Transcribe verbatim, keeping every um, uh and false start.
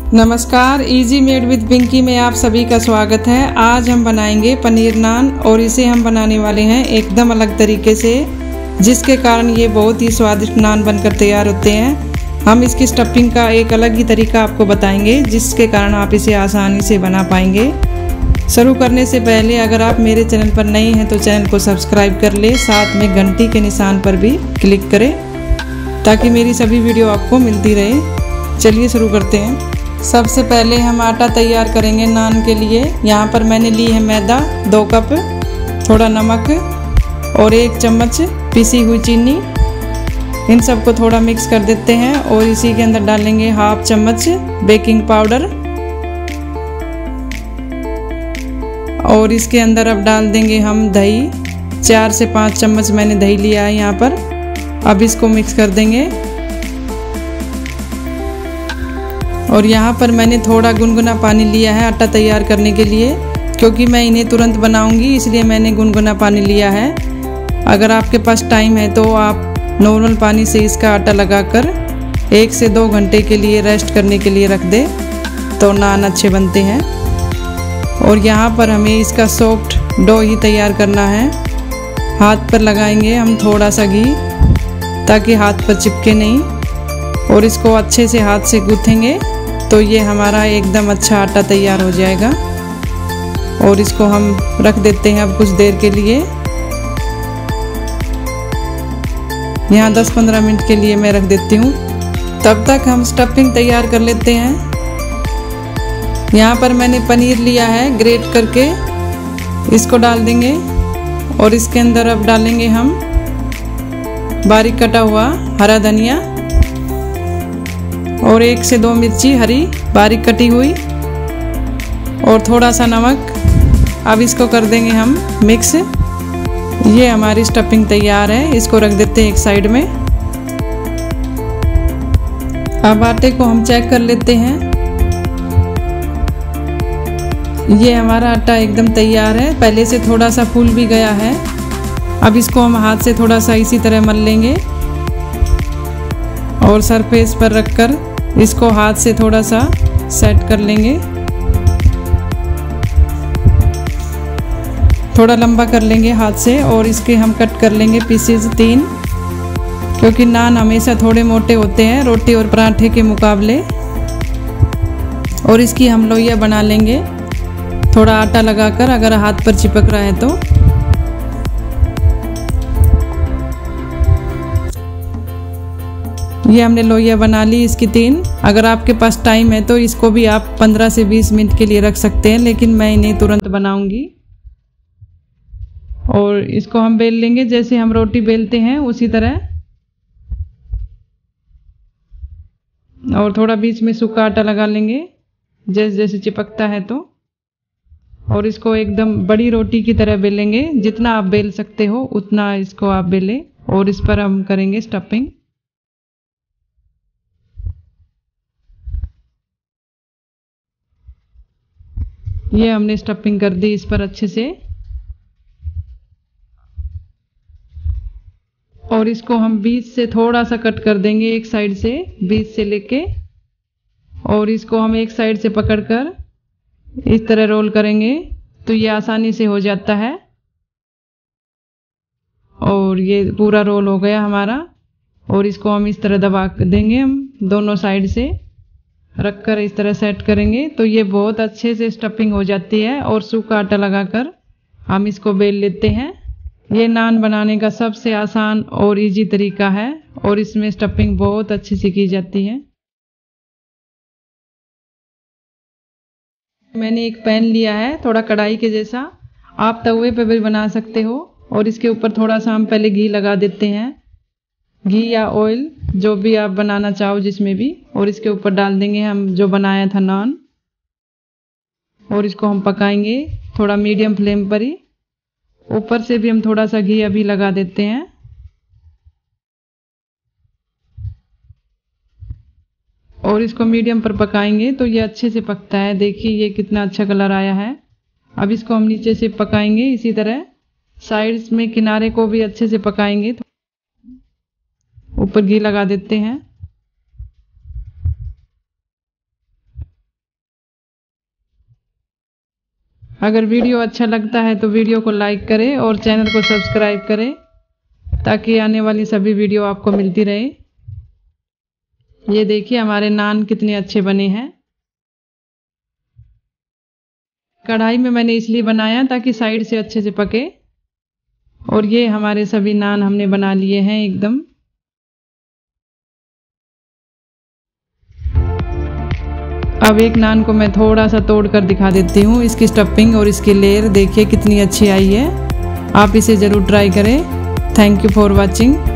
नमस्कार, easy made with Pinky में आप सभी का स्वागत है। आज हम बनाएंगे पनीर नान और इसे हम बनाने वाले हैं एकदम अलग तरीके से, जिसके कारण ये बहुत ही स्वादिष्ट नान बनकर तैयार होते हैं। हम इसकी स्टफिंग का एक अलग ही तरीका आपको बताएंगे, जिसके कारण आप इसे आसानी से बना पाएंगे। शुरू करने से पहले अगर आप मेरे चैनल पर नए हैं तो चैनल को सब्सक्राइब कर ले, साथ में घंटी के निशान पर भी क्लिक करें ताकि मेरी सभी वीडियो आपको मिलती रहे। चलिए शुरू करते हैं। सबसे पहले हम आटा तैयार करेंगे नान के लिए। यहाँ पर मैंने ली है मैदा दो कप, थोड़ा नमक और एक चम्मच पिसी हुई चीनी। इन सबको थोड़ा मिक्स कर देते हैं और इसी के अंदर डालेंगे हाफ चम्मच बेकिंग पाउडर और इसके अंदर अब डाल देंगे हम दही। चार से पाँच चम्मच मैंने दही लिया है यहाँ पर। अब इसको मिक्स कर देंगे और यहाँ पर मैंने थोड़ा गुनगुना पानी लिया है आटा तैयार करने के लिए, क्योंकि मैं इन्हें तुरंत बनाऊंगी, इसलिए मैंने गुनगुना पानी लिया है। अगर आपके पास टाइम है तो आप नॉर्मल पानी से इसका आटा लगाकर एक से दो घंटे के लिए रेस्ट करने के लिए रख दे तो नान अच्छे बनते हैं। और यहाँ पर हमें इसका सॉफ्ट डो ही तैयार करना है। हाथ पर लगाएंगे हम थोड़ा सा घी ताकि हाथ पर चिपके नहीं, और इसको अच्छे से हाथ से गूँथेंगे तो ये हमारा एकदम अच्छा आटा तैयार हो जाएगा। और इसको हम रख देते हैं अब कुछ देर के लिए। यहाँ दस पंद्रह मिनट के लिए मैं रख देती हूँ। तब तक हम स्टफिंग तैयार कर लेते हैं। यहाँ पर मैंने पनीर लिया है ग्रेट करके, इसको डाल देंगे और इसके अंदर अब डालेंगे हम बारीक कटा हुआ हरा धनिया और एक से दो मिर्ची हरी बारीक कटी हुई और थोड़ा सा नमक। अब इसको कर देंगे हम मिक्स। ये हमारी स्टफिंग तैयार है, इसको रख देते हैं एक साइड में। अब आटे को हम चेक कर लेते हैं। ये हमारा आटा एकदम तैयार है, पहले से थोड़ा सा फूल भी गया है। अब इसको हम हाथ से थोड़ा सा इसी तरह मल लेंगे और सरफेस पर रखकर इसको हाथ से थोड़ा सा सेट कर लेंगे। थोड़ा लंबा कर लेंगे हाथ से और इसके हम कट कर लेंगे पीसेज तीन, क्योंकि नान हमेशा थोड़े मोटे होते हैं रोटी और पराठे के मुकाबले। और इसकी हम लोइया बना लेंगे थोड़ा आटा लगाकर, अगर हाथ पर चिपक रहा है तो। ये हमने लोइया बना ली इसकी तीन। अगर आपके पास टाइम है तो इसको भी आप पंद्रह से बीस मिनट के लिए रख सकते हैं, लेकिन मैं इन्हें तुरंत बनाऊंगी। और इसको हम बेल लेंगे जैसे हम रोटी बेलते हैं उसी तरह, और थोड़ा बीच में सूखा आटा लगा लेंगे जैसे जैसे चिपकता है तो। और इसको एकदम बड़ी रोटी की तरह बेलेंगे, जितना आप बेल सकते हो उतना इसको आप बेलें। और इस पर हम करेंगे स्टफिंग। ये हमने स्टफिंग कर दी इस पर अच्छे से, और इसको हम बीच से थोड़ा सा कट कर देंगे, एक साइड से बीच से लेके, और इसको हम एक साइड से पकड़कर इस तरह रोल करेंगे तो ये आसानी से हो जाता है। और ये पूरा रोल हो गया हमारा। और इसको हम इस तरह दबा देंगे, हम दोनों साइड से रखकर इस तरह सेट करेंगे तो ये बहुत अच्छे से स्टफिंग हो जाती है। और सूखा आटा लगाकर हम इसको बेल लेते हैं। ये नान बनाने का सबसे आसान और इजी तरीका है, और इसमें स्टफिंग बहुत अच्छे से की जाती है। मैंने एक पैन लिया है थोड़ा कढ़ाई के जैसा, आप तवे पे भी बना सकते हो। और इसके ऊपर थोड़ा सा हम पहले घी लगा देते हैं, घी या ऑयल जो भी आप बनाना चाहो जिसमें भी। और इसके ऊपर डाल देंगे हम जो बनाया था नान, और इसको हम पकाएंगे थोड़ा मीडियम फ्लेम पर ही। ऊपर से भी हम थोड़ा सा घी अभी लगा देते हैं। और इसको मीडियम पर पकाएंगे तो ये अच्छे से पकता है। देखिए ये कितना अच्छा कलर आया है। अब इसको हम नीचे से पकाएंगे इसी तरह, साइड्स में किनारे को भी अच्छे से पकाएंगे। तो। ऊपर घी लगा देते हैं। और इसको हम मीडियम फ्लेम पर ही थोड़ा सा पकाएंगे तो ये अच्छे से पक जाएगा। और इसको हम नीचे से पकाएंगे इसी तरह, साइड्स में किनारे को भी अच्छे से पकाएंगे। ऊपर घी लगा देते हैं। और इसको हम मीडियम फ्लेम पर ही थोड़ा सा पकाएंगे तो ये अच्छे से पक जाएगा। और इसको हम नीचे से पकाएंगे इसी तरह, साइड्स में किनारे को भी अच्छे से पकाएंगे। अगर वीडियो अच्छा लगता है तो वीडियो को लाइक करें और चैनल को सब्सक्राइब करें ताकि आने वाली सभी वीडियो आपको मिलती रहे। ये देखिए हमारे नान कितने अच्छे बने हैं। कढ़ाई में मैंने इसलिए बनाया ताकि साइड से अच्छे से पके। और ये हमारे सभी नान हमने बना लिए हैं एकदम। अब एक नान को मैं थोड़ा सा तोड़ कर दिखा देती हूँ। इसकी स्टफिंग और इसकी लेयर देखिए कितनी अच्छी आई है। आप इसे ज़रूर ट्राई करें। Thank you for watching.